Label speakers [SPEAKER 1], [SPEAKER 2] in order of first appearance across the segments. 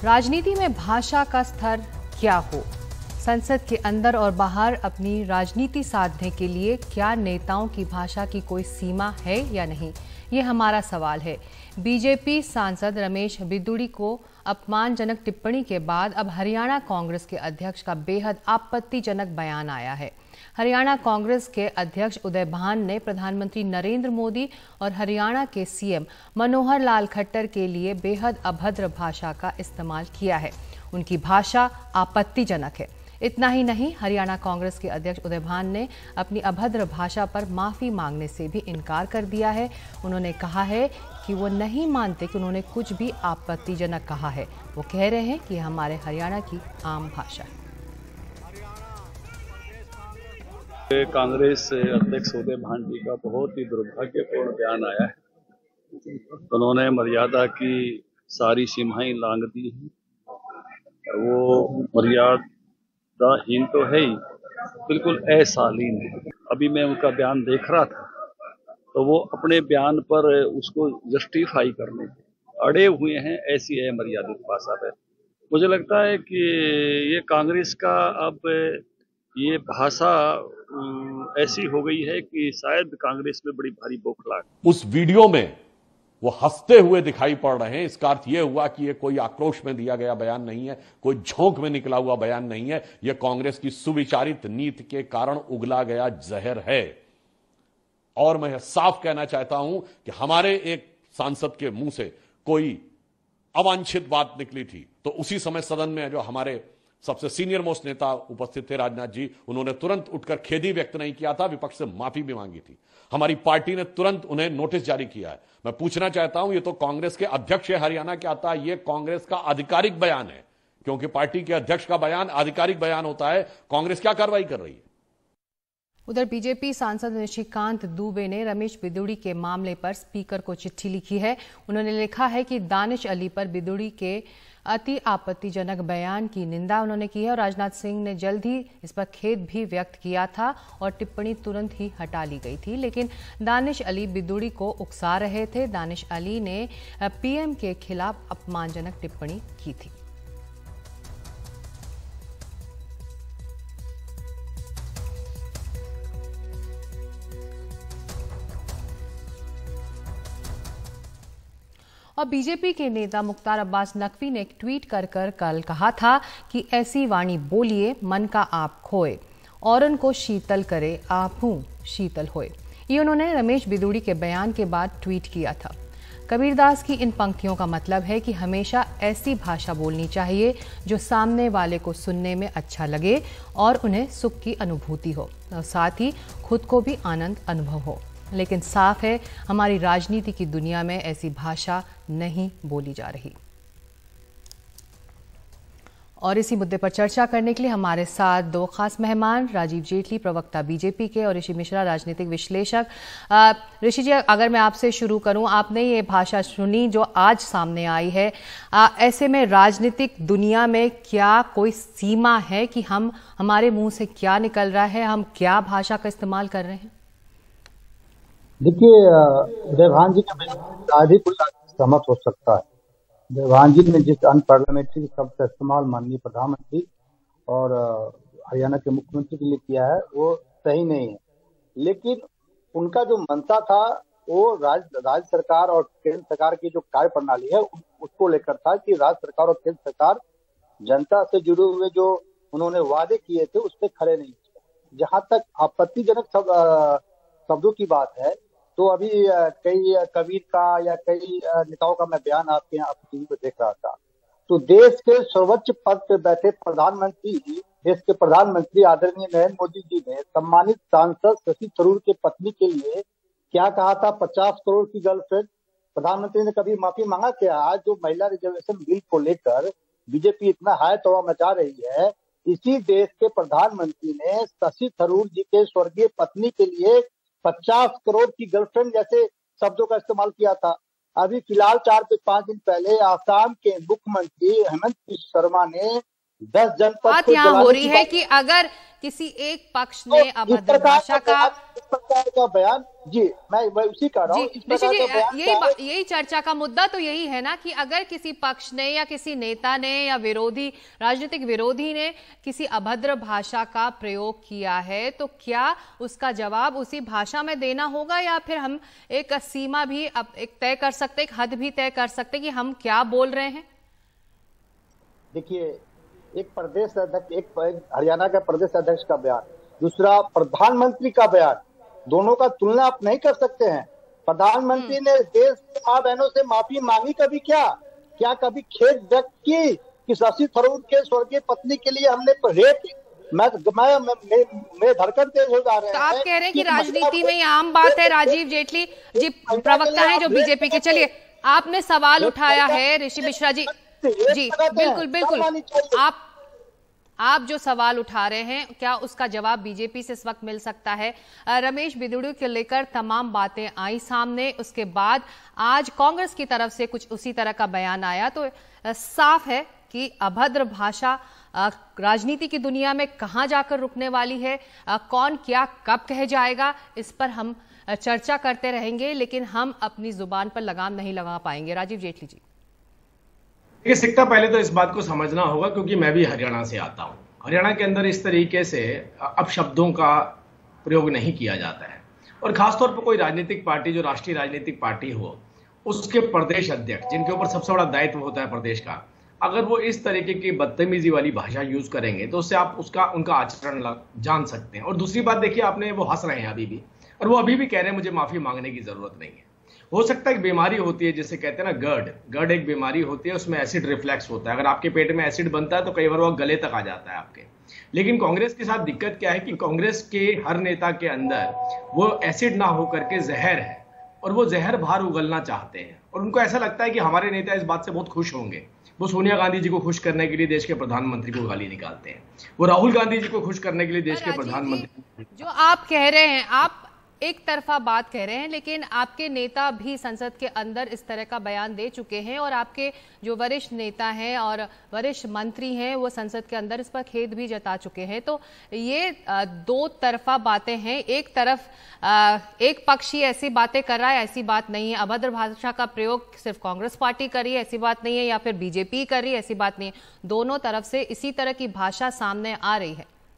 [SPEAKER 1] राजनीति में भाषा का स्तर क्या हो, संसद के अंदर और बाहर अपनी राजनीति साधने के लिए क्या नेताओं की भाषा की कोई सीमा है या नहीं, ये हमारा सवाल है। बीजेपी सांसद रमेश बिदूड़ी को अपमानजनक टिप्पणी के बाद अब हरियाणा कांग्रेस के अध्यक्ष का बेहद आपत्तिजनक बयान आया है। हरियाणा कांग्रेस के अध्यक्ष उदय भान ने प्रधानमंत्री नरेंद्र मोदी और हरियाणा के सीएम मनोहर लाल खट्टर के लिए बेहद अभद्र भाषा का इस्तेमाल किया है। उनकी भाषा आपत्तिजनक है। इतना ही नहीं, हरियाणा कांग्रेस के अध्यक्ष उदय भान ने अपनी अभद्र भाषा पर माफी मांगने से भी इनकार कर दिया है। उन्होंने कहा है कि वो नहीं मानते कि उन्होंने कुछ भी आपत्तिजनक कहा है। वो कह रहे हैं कि हमारे हरियाणा की आम भाषा है।
[SPEAKER 2] कांग्रेस अध्यक्ष उदय भान जी का बहुत ही दुर्भाग्यपूर्ण बयान आया है। उन्होंने मर्यादा की सारी सीमाएं लांघ दी हैं। वो मर्यादाहीन तो है ही, बिल्कुल अशालीन है। अभी मैं उनका बयान देख रहा था तो वो अपने बयान पर उसको जस्टिफाई करने अड़े हुए हैं। ऐसी है मर्यादित भाषा पे। मुझे लगता है कि ये कांग्रेस का अब ये भाषा ऐसी हो गई है कि शायद कांग्रेस में बड़ी भारी बौखलाहट।
[SPEAKER 3] उस वीडियो में वो हंसते हुए दिखाई पड़ रहे हैं। इसका अर्थ यह हुआ कि ये कोई आक्रोश में दिया गया बयान नहीं है, कोई झोंक में निकला हुआ बयान नहीं है। यह कांग्रेस की सुविचारित नीति के कारण उगला गया जहर है। और मैं साफ कहना चाहता हूं कि हमारे एक सांसद के मुंह से कोई अवांछित बात निकली थी तो उसी समय सदन में जो हमारे सबसे सीनियर मोस्ट नेता उपस्थित थे, राजनाथ जी, उन्होंने तुरंत उठकर खेद ही व्यक्त नहीं किया था, विपक्ष से माफी भी मांगी थी। हमारी पार्टी ने तुरंत उन्हें नोटिस जारी किया है। मैं पूछना चाहता हूं, ये तो कांग्रेस के अध्यक्ष है हरियाणा के आता है, ये कांग्रेस का आधिकारिक बयान है, क्योंकि पार्टी के अध्यक्ष का बयान आधिकारिक बयान होता है। कांग्रेस क्या कार्रवाई कर रही है?
[SPEAKER 1] उधर बीजेपी सांसद निशिकांत दुबे ने रमेश बिदूड़ी के मामले पर स्पीकर को चिट्ठी लिखी है। उन्होंने लिखा है कि दानिश अली पर बिदूड़ी के अति आपत्तिजनक बयान की निंदा उन्होंने की है और राजनाथ सिंह ने जल्द ही इस पर खेद भी व्यक्त किया था और टिप्पणी तुरंत ही हटा ली गई थी। लेकिन दानिश अली बिदूड़ी को उकसा रहे थे। दानिश अली ने पीएम के खिलाफ अपमानजनक टिप्पणी की थी। और बीजेपी के नेता मुख्तार अब्बास नकवी ने एक ट्वीट कर कल कहा था कि ऐसी वाणी बोलिए मन का आप खोए, औरन को शीतल करे आपहू शीतल होए। ये उन्होंने रमेश बिदूड़ी के बयान के बाद ट्वीट किया था। कबीरदास की इन पंक्तियों का मतलब है कि हमेशा ऐसी भाषा बोलनी चाहिए जो सामने वाले को सुनने में अच्छा लगे और उन्हें सुख की अनुभूति हो और साथ ही खुद को भी आनंद अनुभव हो। लेकिन साफ है, हमारी राजनीति की दुनिया में ऐसी भाषा नहीं बोली जा रही। और इसी मुद्दे पर चर्चा करने के लिए हमारे साथ दो खास मेहमान, राजीव जेटली प्रवक्ता बीजेपी के और ऋषि मिश्रा राजनीतिक विश्लेषक। ऋषि जी, अगर मैं आपसे शुरू करूं, आपने ये भाषा सुनी जो आज सामने आई है, ऐसे में राजनीतिक दुनिया में क्या कोई सीमा है कि हमारे मुंह से क्या निकल रहा है, हम क्या भाषा का इस्तेमाल कर रहे हैं?
[SPEAKER 4] देखिए, उदय भान जी का आज ही कोई सहमत हो सकता है। उदय भान जी ने जिस अनपार्लियामेंट्री शब्द का इस्तेमाल माननीय प्रधानमंत्री और हरियाणा के मुख्यमंत्री के लिए किया है वो सही नहीं है। लेकिन उनका जो मंशा था वो राज्य सरकार और केंद्र सरकार की जो कार्य प्रणाली है उसको लेकर था कि राज्य सरकार और केंद्र सरकार जनता से जुड़े हुए जो उन्होंने वादे किए थे उस पर खड़े नहीं थे। जहां तक आपत्तिजनक शब्दों की बात है तो अभी कई कबीर का या कई नेताओं का मैं बयान आपके यहाँ टीवी पर देख रहा था। तो देश के सर्वोच्च पद पर बैठे देश के प्रधानमंत्री आदरणीय नरेंद्र मोदी जी ने सम्मानित सांसद शशि थरूर के पत्नी के लिए क्या कहा था? 50 करोड़ की गर्लफ्रेंड। प्रधानमंत्री ने कभी माफी मांगा क्या? आज जो महिला रिजर्वेशन बिल को लेकर बीजेपी इतना हाय तौबा मचा रही है, इसी देश के प्रधानमंत्री ने शशि थरूर जी के स्वर्गीय पत्नी के लिए 50 करोड़ की गर्लफ्रेंड जैसे शब्दों का इस्तेमाल किया था। अभी फिलहाल 4 से 5 दिन पहले आसाम के मुख्यमंत्री हेमंत बिस्वा शर्मा ने 10 जनपद
[SPEAKER 1] बात यहाँ हो रही है कि अगर किसी एक पक्ष ने अभद्र भाषा का
[SPEAKER 4] प्रकार का बयान, जी मैं उसी कह रहा हूँ, इस प्रकार का बयान
[SPEAKER 1] यही चर्चा का मुद्दा तो यही है ना कि अगर किसी पक्ष ने या किसी नेता ने या विरोधी राजनीतिक विरोधी ने किसी अभद्र भाषा का प्रयोग किया है तो क्या उसका जवाब उसी भाषा में देना होगा, या फिर हम एक सीमा भी एक तय कर सकते, एक हद भी तय कर सकते कि हम क्या बोल रहे हैं?
[SPEAKER 4] देखिए, एक प्रदेश अध्यक्ष, एक हरियाणा का प्रदेश अध्यक्ष का बयान, दूसरा प्रधानमंत्री का बयान, दोनों का तुलना आप नहीं कर सकते हैं। प्रधानमंत्री ने देश की मां बहनों से माफी मांगी कभी? क्या कभी खेद व्यक्त की कि शशि थरूर के स्वर्गीय पत्नी के लिए हमने रेप, मैं धड़कन तेज हो जा रहे हैं।
[SPEAKER 1] तो आप कह रहे हैं कि राजनीति में ये आम बात है। राजीव जेटली जी प्रवक्ता है जो बीजेपी के, चलिए आपने सवाल उठाया है ऋषि मिश्रा जी, जी बिल्कुल आप जो सवाल उठा रहे हैं क्या उसका जवाब बीजेपी से इस वक्त मिल सकता है? रमेश बिदुड़ू को लेकर तमाम बातें आई सामने, उसके बाद आज कांग्रेस की तरफ से कुछ उसी तरह का बयान आया, तो साफ है कि अभद्र भाषा राजनीति की दुनिया में कहां जाकर रुकने वाली है, कौन क्या कब कह जाएगा, इस पर हम चर्चा करते रहेंगे, लेकिन हम अपनी जुबान पर लगाम नहीं लगा पाएंगे। राजीव जेटली जी,
[SPEAKER 5] देखिए सिक्का, पहले तो इस बात को समझना होगा क्योंकि मैं भी हरियाणा से आता हूं। हरियाणा के अंदर इस तरीके से अपशब्दों का प्रयोग नहीं किया जाता है, और खासतौर पर कोई राजनीतिक पार्टी जो राष्ट्रीय राजनीतिक पार्टी हो, उसके प्रदेश अध्यक्ष जिनके ऊपर सबसे बड़ा दायित्व होता है प्रदेश का, अगर वो इस तरीके की बदतमीजी वाली भाषा यूज करेंगे तो उससे आप उनका आचरण जान सकते हैं। और दूसरी बात देखिए, आपने वो हंस रहे हैं अभी भी, और वो अभी भी कह रहे हैं मुझे माफी मांगने की जरूरत नहीं है। हो सकता है एक बीमारी होती है जिसे कहते हैं ना गर्ड एक बीमारी होती है, उसमें एसिड रिफ्लेक्स होता है। अगर आपके पेट में एसिड बनता है तो कई बार वो गले तक आ जाता है आपके। लेकिन कांग्रेस के साथ दिक्कत क्या है कि कांग्रेस के हर नेता के अंदर वो एसिड ना होकर के जहर है, और वो जहर बाहर उगलना चाहते हैं, और उनको ऐसा लगता है कि हमारे नेता इस बात से बहुत खुश होंगे। वो सोनिया गांधी जी को खुश करने के लिए देश के प्रधानमंत्री को गाली निकालते हैं, वो राहुल गांधी जी को खुश करने के लिए देश के प्रधानमंत्री।
[SPEAKER 1] जो आप कह रहे हैं, आप एक तरफा बात कह रहे हैं, लेकिन आपके नेता भी संसद के अंदर इस तरह का बयान दे चुके हैं, और आपके जो वरिष्ठ नेता हैं और वरिष्ठ मंत्री हैं वो संसद के अंदर इस पर खेद भी जता चुके हैं। तो ये दो तरफा बातें हैं। एक तरफ एक पक्ष ही ऐसी बातें कर रहा है, ऐसी बात नहीं है। अभद्र भाषा का प्रयोग सिर्फ कांग्रेस पार्टी कर रही है, ऐसी बात नहीं है, या फिर बीजेपी कर रही है, ऐसी बात नहीं है। दोनों तरफ से इसी तरह की भाषा सामने आ रही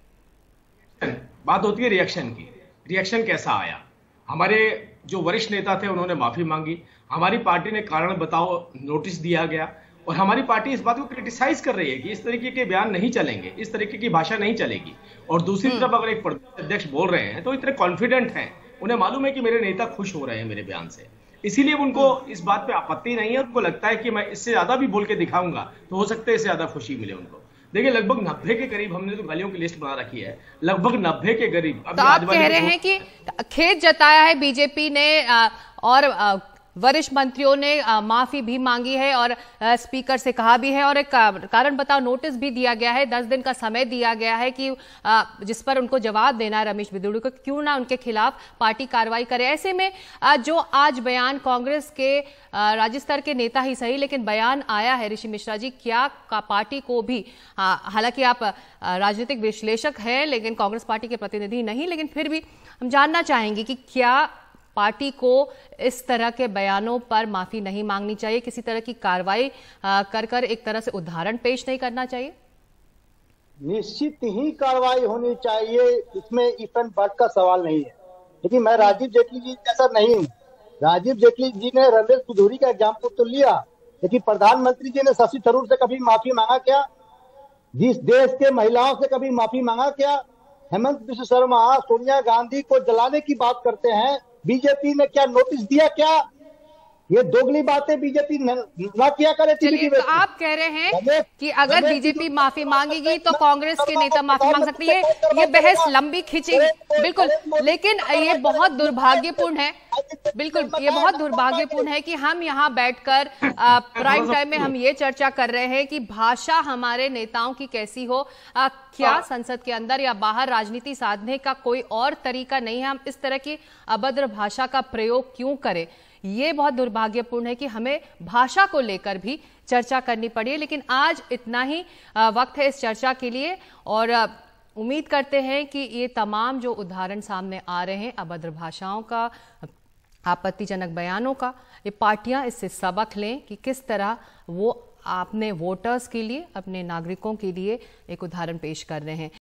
[SPEAKER 1] है।
[SPEAKER 5] बात होती है रिएक्शन की। रिएक्शन कैसा आया? हमारे जो वरिष्ठ नेता थे उन्होंने माफी मांगी, हमारी पार्टी ने कारण बताओ नोटिस दिया गया, और हमारी पार्टी इस बात को क्रिटिसाइज कर रही है कि इस तरीके के बयान नहीं चलेंगे, इस तरीके की भाषा नहीं चलेगी। और दूसरी तरफ अगर एक प्रदेश अध्यक्ष बोल रहे हैं तो इतने कॉन्फिडेंट हैं, उन्हें मालूम है कि मेरे नेता खुश हो रहे हैं मेरे बयान से, इसीलिए उनको इस बात पे आपत्ति नहीं है। उनको लगता है कि मैं इससे ज्यादा भी बोल के दिखाऊंगा तो हो सकता है इससे ज्यादा खुशी मिले उनको। देखिए लगभग 90 के करीब हमने तो गालियों की लिस्ट बना रखी है, लगभग 90 के करीब।
[SPEAKER 1] तो आप कह रहे हैं कि खेद जताया है बीजेपी ने, और वरिष्ठ मंत्रियों ने माफी भी मांगी है, और स्पीकर से कहा भी है, और एक कारण बताओ नोटिस भी दिया गया है, 10 दिन का समय दिया गया है कि जिस पर उनको जवाब देना है रमेश बिदुड़ू को, क्यों ना उनके खिलाफ पार्टी कार्रवाई करे। ऐसे में जो आज बयान कांग्रेस के राज्य स्तर के नेता ही सही, लेकिन बयान आया है ऋषि मिश्रा जी, क्या पार्टी को भी, हालांकि आप राजनीतिक विश्लेषक हैं लेकिन कांग्रेस पार्टी के प्रतिनिधि नहीं, लेकिन फिर भी हम जानना चाहेंगे कि क्या पार्टी को इस तरह के बयानों पर माफी नहीं मांगनी चाहिए, किसी तरह की कार्रवाई कर एक तरह से उदाहरण पेश नहीं करना चाहिए?
[SPEAKER 4] निश्चित ही कार्रवाई होनी चाहिए, इसमें इफ एंड बट का सवाल नहीं है। लेकिन मैं राजीव जेटली जी जैसा नहीं हूँ। राजीव जेटली जी ने रमेश बिदुड़ी का एग्जाम्पल तो लिया, लेकिन प्रधानमंत्री जी ने शशि थरूर से कभी माफी मांगा क्या? जिस देश के महिलाओं से कभी माफी मांगा क्या? हेमंत बिश्व शर्मा सोनिया गांधी को जलाने की बात करते हैं, बीजेपी ने क्या नोटिस दिया क्या? ये दोगली बातें बीजेपी ना किया करे।
[SPEAKER 1] तो आप कह रहे हैं कि अगर बीजेपी माफी मांगेगी तो कांग्रेस के नेता माफी मांग सकती है। ये बहस लंबी खिंचेगी बिल्कुल, लेकिन ये बहुत दुर्भाग्यपूर्ण है, बिल्कुल ये बहुत दुर्भाग्यपूर्ण है कि हम यहाँ बैठकर प्राइम टाइम में हम ये चर्चा कर रहे हैं कि भाषा हमारे नेताओं की कैसी हो। क्या संसद के अंदर या बाहर राजनीति साधने का कोई और तरीका नहीं है? हम इस तरह की अभद्र भाषा का प्रयोग क्यों करें? ये बहुत दुर्भाग्यपूर्ण है कि हमें भाषा को लेकर भी चर्चा करनी पड़ी है। लेकिन आज इतना ही वक्त है इस चर्चा के लिए, और उम्मीद करते हैं कि ये तमाम जो उदाहरण सामने आ रहे हैं अभद्र भाषाओं का, आपत्तिजनक बयानों का, ये पार्टियां इससे सबक लें कि किस तरह वो अपने वोटर्स के लिए, अपने नागरिकों के लिए एक उदाहरण पेश कर रहे हैं।